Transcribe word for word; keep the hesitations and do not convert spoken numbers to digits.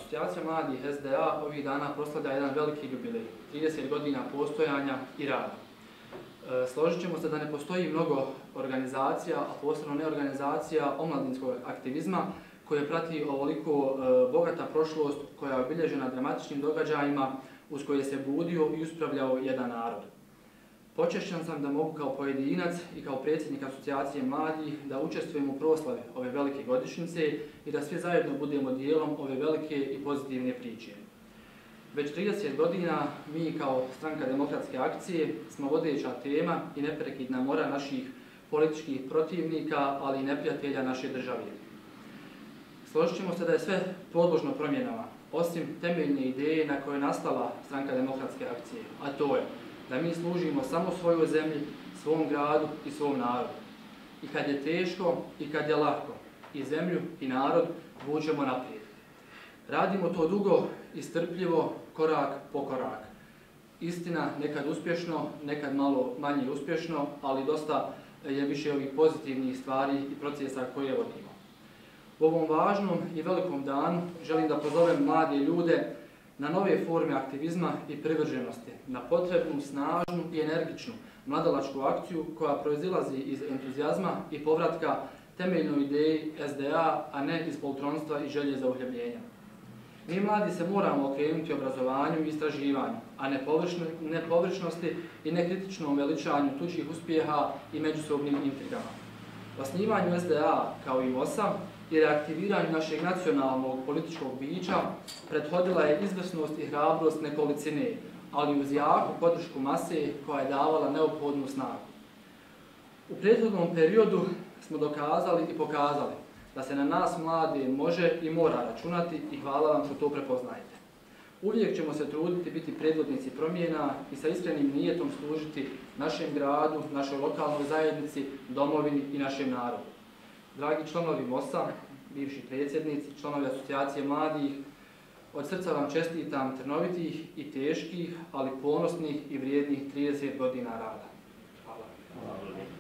Asocijacija mladih S D A ovih dana proslavlja jedan veliki jubilej, trideset godina postojanja i rada. E, složit ćemo se da ne postoji mnogo organizacija, a posebno ne organizacija omladinskog aktivizma koje prati ovoliko e, bogata prošlost koja je obilježena dramatičnim događajima uz koje se budio i uspravljao jedan narod. Počešćan sam da mogu kao pojedinac i kao predsjednik Asocijacije mladih da učestvujem u proslavi ove velike godišnjice i da svi zajedno budemo dijelom ove velike i pozitivne priče. Već trideset godina mi kao Stranka demokratske akcije smo vodeća tema i neprekidna mora naših političkih protivnika, ali i neprijatelja naše države. Složit ćemo se da je sve podložno promjenama, osim temeljne ideje na kojoj je nastala Stranka demokratske akcije, a to je da mi služimo samo svojoj zemlji, svom gradu i svom narodu. I kad je teško i kad je lako, i zemlju i narod vučemo naprijed. Radimo to dugo i strpljivo, korak po korak. Istina, nekad uspješno, nekad malo manje uspješno, ali dosta je više ovih pozitivnih stvari i procesa koje vodimo. U ovom važnom i velikom danu želim da pozovem mlade ljude na nove forme aktivizma i privrženosti, na potrebnu, snažnu i energičnu mladalačku akciju koja proizilazi iz entuzijazma i povratka temeljnoj ideji S D A, a ne iz poltronstva i želje za uhljebljenja. Mi mladi se moramo okrenuti obrazovanju i istraživanju, a ne, ne površnosti i nekritičnom veličanju tuđih uspjeha i međusobnim intrigama. Osnivanju S D A kao i M O S-a i reaktiviranju našeg nacionalnog političkog bića prethodila je izvrsnost i hrabrost nekolicine, ali uz jaku podršku mase koja je davala neophodnu snagu. U prethodnom periodu smo dokazali i pokazali da se na nas mlade može i mora računati i hvala vam što to prepoznajete. Uvijek ćemo se truditi biti predvodnici promjena i sa iskrenim nijetom služiti našem gradu, našoj lokalnoj zajednici, domovini i našem narodu. Dragi članovi M O S-a, bivši predsjednici, članovi Asocijacije mladih, od srca vam čestitam trnovitih i teških, ali ponosnih i vrijednih trideset godina rada. Hvala.